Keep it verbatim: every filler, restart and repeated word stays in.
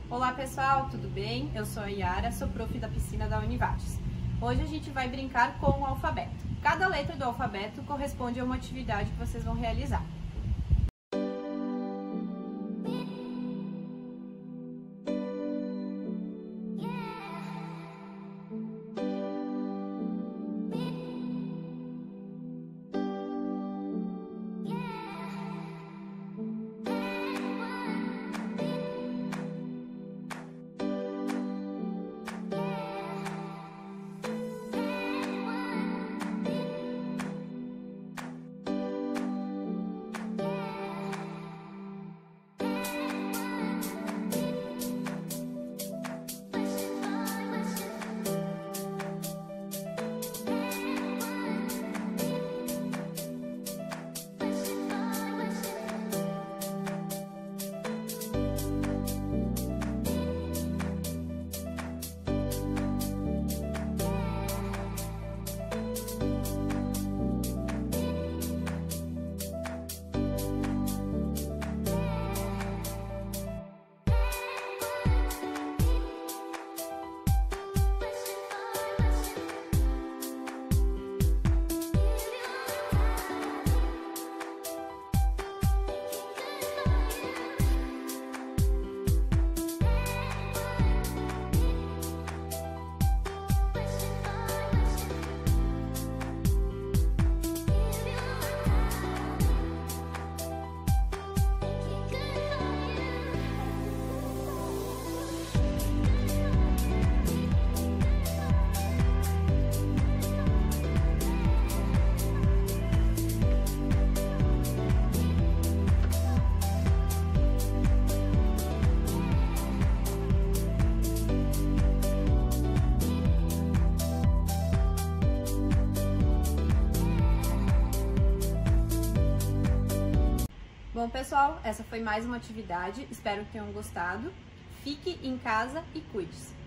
Olá pessoal, tudo bem? Eu sou a Yara, sou prof da piscina da Univates. Hoje a gente vai brincar com o alfabeto. Cada letra do alfabeto corresponde a uma atividade que vocês vão realizar. Bom pessoal, essa foi mais uma atividade, espero que tenham gostado. Fique em casa e cuide-se.